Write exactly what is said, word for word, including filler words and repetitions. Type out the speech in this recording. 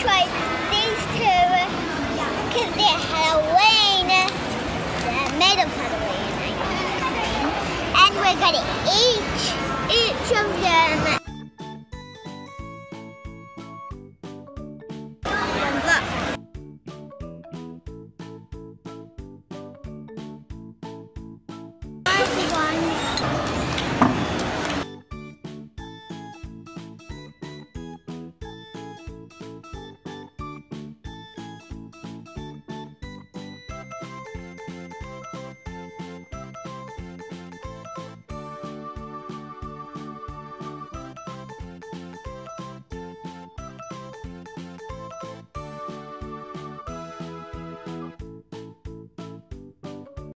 try these two because they're Halloween. They're made of Halloween. And we're gonna eat each of them.